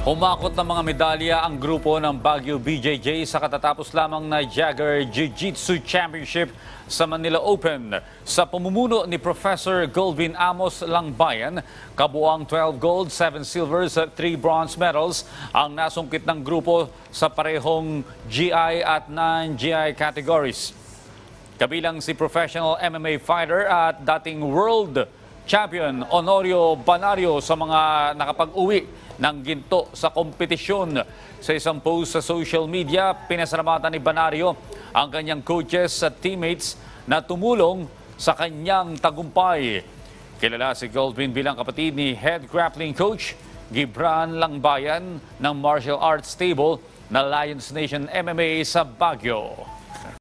Umakot ng mga medalya ang grupo ng Baguio BJJ sa katatapos lamang na Jagger Jiu-Jitsu Championship sa Manila Open. Sa pamumuno ni Professor Goldwin Amos Langbayan, kabuang 12 gold, 7 silvers at 3 bronze medals ang nasungkit ng grupo sa parehong GI at non-GI categories. Kabilang si professional MMA fighter at dating world champion Honorio Banario sa mga nakapag-uwi ng ginto sa kompetisyon. Sa isang post sa social media, pinasalamatan ni Banario ang kanyang coaches at teammates na tumulong sa kanyang tagumpay. Kilala si Goldwin bilang kapatid ni head grappling coach Gibran Langbayan ng martial arts stable na Lions Nation MMA sa Baguio.